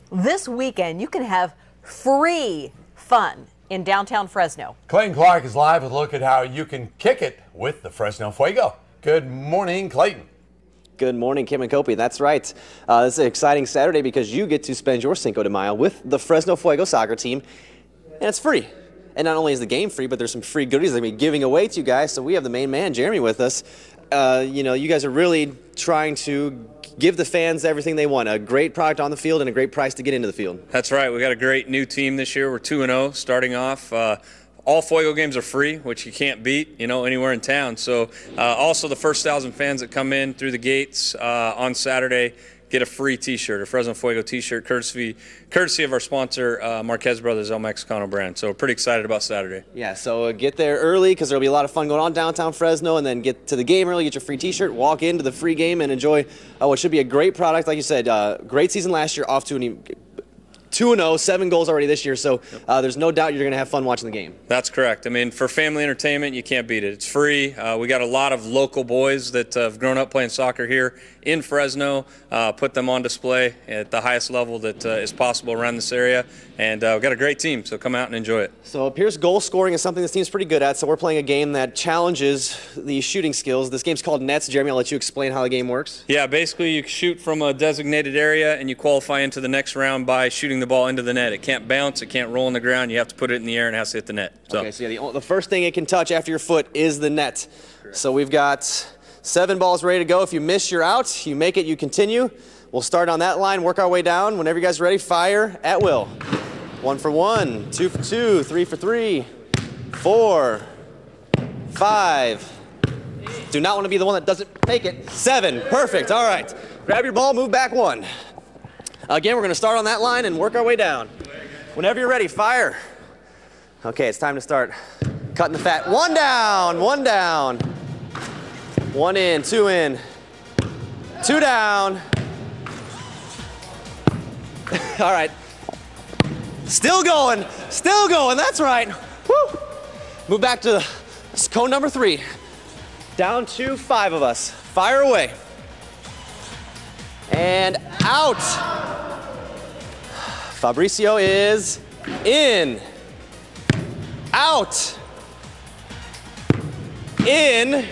This weekend, you can have free fun in downtown Fresno. Clayton Clark is live with a look at how you can kick it with the Fresno Fuego. Good morning, Clayton. Good morning, Kim and Kopi. That's right. This is an exciting Saturday because you get to spend your Cinco de Mayo with the Fresno Fuego soccer team, and it's free. And not only is the game free, but there's some free goodies that we're giving away to you guys. So we have the main man, Jeremy, with us. You guys are really trying to give the fans everything they want. A great product on the field and a great price to get into the field. That's right. We got a great new team this year. We're 2-0 starting off. All Fuego games are free, which you can't beat, anywhere in town. So also the first 1,000 fans that come in through the gates on Saturday get a free T-shirt, a Fresno Fuego T-shirt, courtesy of our sponsor, Marquez Brothers El Mexicano brand. So we're pretty excited about Saturday. Yeah, so get there early because there'll be a lot of fun going on downtown Fresno, and then get to the game early, get your free T-shirt, walk into the free game, and enjoy what should be a great product. Like you said, great season last year, off to an 2-0, 7 goals already this year, so there's no doubt you're going to have fun watching the game. That's correct. I mean, for family entertainment, you can't beat it. It's free. We got a lot of local boys that have grown up playing soccer here in Fresno, put them on display at the highest level that is possible around this area, and we've got a great team, so come out and enjoy it. So it appears goal scoring is something this team's pretty good at, so we're playing a game that challenges the shooting skills. This game's called Nets. Jeremy, I'll let you explain how the game works. Yeah, basically you shoot from a designated area and you qualify into the next round by shooting the ball into the net. It can't bounce, it can't roll on the ground, you have to put it in the air and it has to hit the net. Okay, so yeah, the first thing it can touch after your foot is the net. Correct. So we've got 7 balls ready to go. If you miss, you're out. You make it, you continue. We'll start on that line, work our way down. Whenever you guys are ready, fire at will. 1 for 1, 2 for 2, 3 for 3, 4, 5. Do not want to be the one that doesn't make it. 7, perfect, all right. Grab your ball, move back 1. Again, we're going to start on that line and work our way down. Whenever you're ready, fire. Okay, it's time to start cutting the fat. 1 down, 1 down. 1 in, 2 in. 2 down. All right. Still going, that's right. Woo. Move back to cone number 3. Down to 5 of us. Fire away. And out. Fabricio is in. Out. In.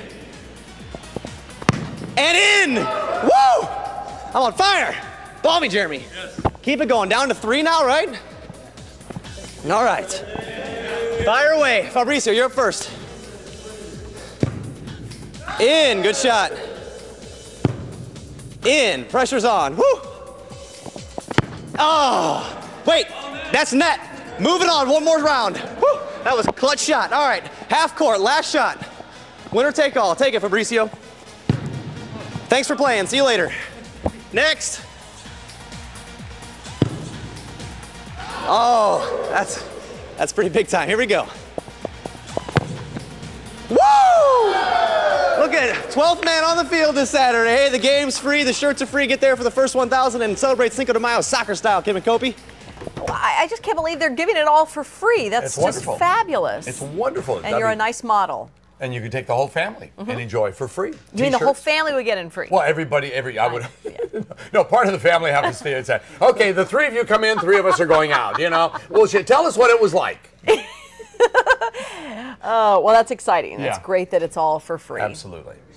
And in. Woo! I'm on fire. Ball me, Jeremy. Yes. Keep it going. Down to 3 now, right? All right. Fire away. Fabricio, you're up first. In. Good shot. In. Pressure's on. Woo! Oh! Wait, that's net. Move it on, 1 more round. Woo! That was a clutch shot. All right, half court, last shot. Winner take all. Take it, Fabricio. Thanks for playing. See you later. Next. Oh, that's pretty big time. Here we go. Woo! Look at it. 12th man on the field this Saturday. Hey, the game's free. The shirts are free. Get there for the first 1,000 and celebrate Cinco de Mayo soccer style. Kim and Kopi. I just can't believe they're giving it all for free. That's just fabulous. It's wonderful. And you're a nice model. And you can take the whole family and enjoy for free. You mean the whole family would get in free? Well, I would. No, part of the family have to stay inside. Okay, the 3 of you come in, 3 of us are going out. Well, tell us what it was like. Well, that's exciting. It's great that it's all for free. Absolutely.